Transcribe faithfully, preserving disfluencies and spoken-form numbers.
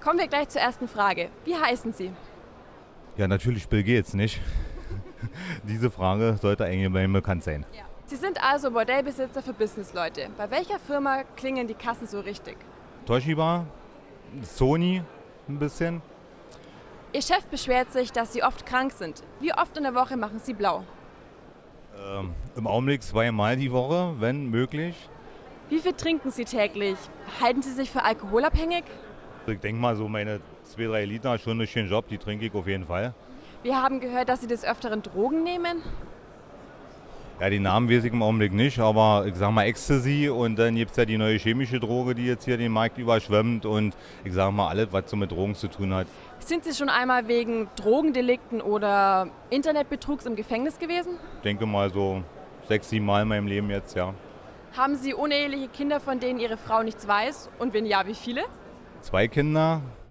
Kommen wir gleich zur ersten Frage. Wie heißen Sie? Ja, natürlich Bill Gates, nicht? Diese Frage sollte eigentlich bei mir bekannt sein. Ja. Sie sind also Bordellbesitzer für Businessleute. Bei welcher Firma klingen die Kassen so richtig? Toshiba, Sony ein bisschen. Ihr Chef beschwert sich, dass Sie oft krank sind. Wie oft in der Woche machen Sie blau? Ähm, Im Augenblick zweimal die Woche, wenn möglich. Wie viel trinken Sie täglich? Halten Sie sich für alkoholabhängig? Ich denke mal, so meine zwei, drei Liter schon durch den Job, die trinke ich auf jeden Fall. Wir haben gehört, dass Sie des Öfteren Drogen nehmen. Ja, die Namen weiß ich im Augenblick nicht, aber ich sag mal Ecstasy und dann gibt es ja die neue chemische Droge, die jetzt hier den Markt überschwemmt und ich sag mal alles, was so mit Drogen zu tun hat. Sind Sie schon einmal wegen Drogendelikten oder Internetbetrugs im Gefängnis gewesen? Ich denke mal so sechs, sieben Mal in meinem Leben jetzt, ja. Haben Sie uneheliche Kinder, von denen Ihre Frau nichts weiß? Und wenn ja, wie viele? Zwei Kinder,